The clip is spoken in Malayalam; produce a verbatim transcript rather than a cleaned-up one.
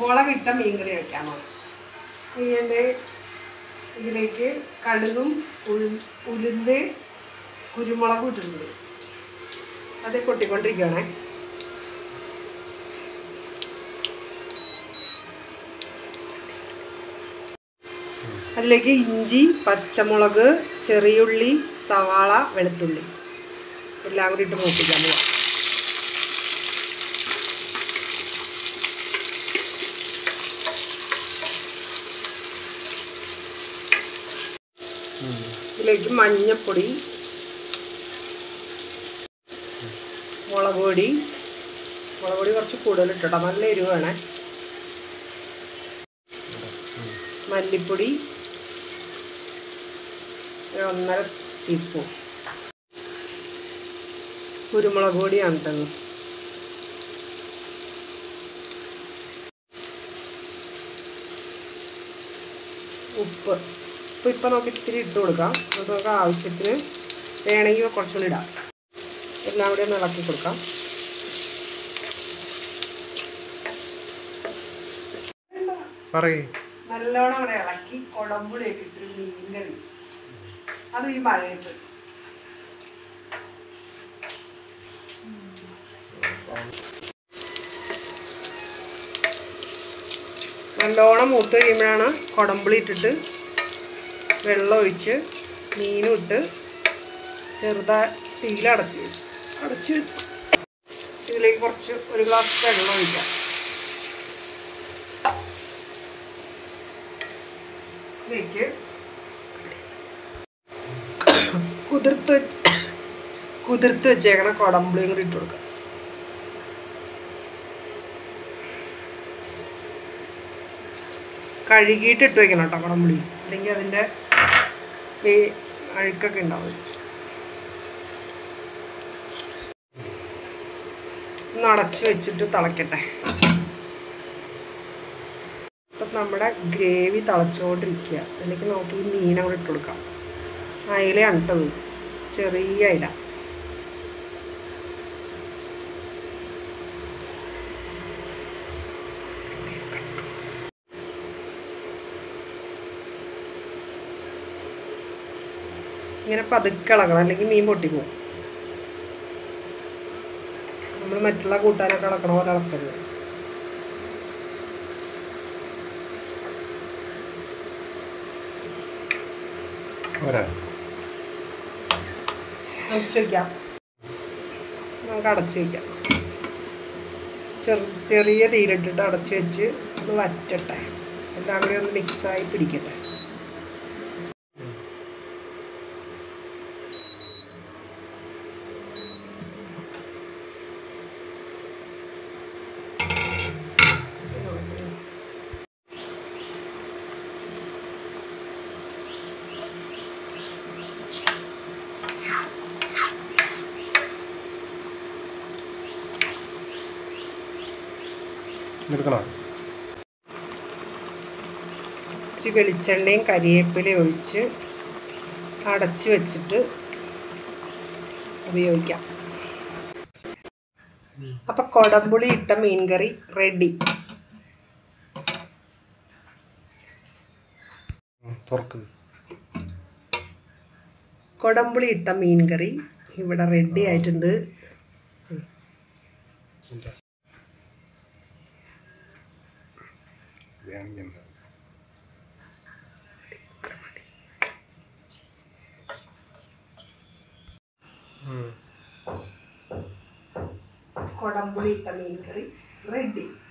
മുളകിട്ട മീൻകറി വയ്ക്കാൻ പോകണം. ഇതിൻ്റെ ഇതിലേക്ക് കടുകും ഉഴു ഉലുന്ന് കുരുമുളകും ഇട്ടിട്ടുണ്ട്. അത് പൊട്ടിക്കൊണ്ടിരിക്കുകയാണേ. അതിലേക്ക് ഇഞ്ചി, പച്ചമുളക്, ചെറിയുള്ളി, സവാള, വെളുത്തുള്ളി എല്ലാം കൂടി ഇട്ട് മൂപ്പിക്കാൻ പോവാം. ഇതിലേക്ക് മഞ്ഞപ്പൊടി, മുളക് പൊടി മുളക് പൊടി കുറച്ച് കൂടുതൽ ഇട്ടോ, നല്ല എരിവ് വേണേ. മല്ലിപ്പൊടി ഒരു ഒന്നര ടീസ്പൂൺ, കുരുമുളക് പൊടിയാണ് കേട്ടത്. ഉപ്പ് ഉപ്പ് ഇപ്പം നമുക്ക് ഇത്തിരി ഇട്ട് കൊടുക്കാം. അത് നമുക്ക് ആവശ്യത്തിന് വേണമെങ്കിൽ കുറച്ചുകൂടി ഇടാം. എല്ലാം കൂടി ഒന്ന് ഇളക്കി കൊടുക്കാം. നല്ലോണം അവിടെ ഇളക്കി കുടമ്പുളിയൊക്കെ ഇട്ട് മീൻകറി, അതും ഈ മഴയത്ത്. നല്ലോണം മൂത്ത് കഴിയുമ്പോഴാണ് കുടമ്പുളി ഇട്ടിട്ട് വെള്ളം ഒഴിച്ച് മീനും ഇട്ട് ചെറുതായി തീയിലടച്ച് അടച്ച് ഇതിലേക്ക് കുറച്ച് ഒരു ഗ്ലാസ് വെള്ളം ഒഴിക്കാം. ഇതിലേക്ക് കുതിർത്ത് കുതിർത്ത് വെച്ചേക്കണ കുടമ്പുളിയും കൂടി ഇട്ട് കൊടുക്കാം. കഴുകിയിട്ട് ഇട്ട് വയ്ക്കണം കേട്ടോ കുടമ്പുളി, അല്ലെങ്കിൽ അതിൻ്റെ അഴുക്കൊക്കെ ഉണ്ടാവും. ഒന്ന് അടച്ച് വെച്ചിട്ട് തിളക്കട്ടെ. അപ്പം നമ്മുടെ ഗ്രേവി തിളച്ചുകൊണ്ടിരിക്കുക. അതിലേക്ക് നോക്കി ഈ മീൻ അവിടെ ഇട്ട് കൊടുക്കാം. അയിലയാണ് ഇട്ടത്, ചെറിയ അയില. ഇങ്ങനെ പതുക്കെ ഇളക്കണം, അല്ലെങ്കിൽ മീൻ പൊട്ടിപ്പോവും. നമ്മൾ മറ്റുള്ള കൂട്ടാനൊക്കെ ഇളക്കണ പോലെ ഇളക്കരുത്. അടച്ച് വയ്ക്കാം. നമുക്ക് അടച്ച് വയ്ക്കാം. ചെറു ചെറിയ തീയിലിട്ടിട്ട് അടച്ച് വെച്ച് ഒന്ന് വറ്റട്ടെ. എല്ലാം കൂടി ഒന്ന് മിക്സായി പിടിക്കട്ടെ. ഇത്തിരി വെളിച്ചെണ്ണയും കരിവേപ്പിലയും ഒഴിച്ച് അടച്ച് വെച്ചിട്ട് ഉപയോഗിക്കാം. അപ്പം കുടമ്പുളി ഇട്ട മീൻകറി റെഡി. കുടമ്പുളി ഇട്ട മീൻകറി ഇവിടെ റെഡി ആയിട്ടുണ്ട്. കുടമ്പുളി ഇട്ട മീൻകറി റെഡി.